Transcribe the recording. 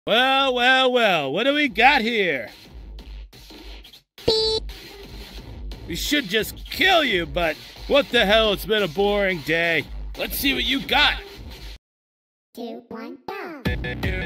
Well, well, well, what do we got here? We should just kill you, but what the hell, it's been a boring day. Let's see what you got. 2, 1, go!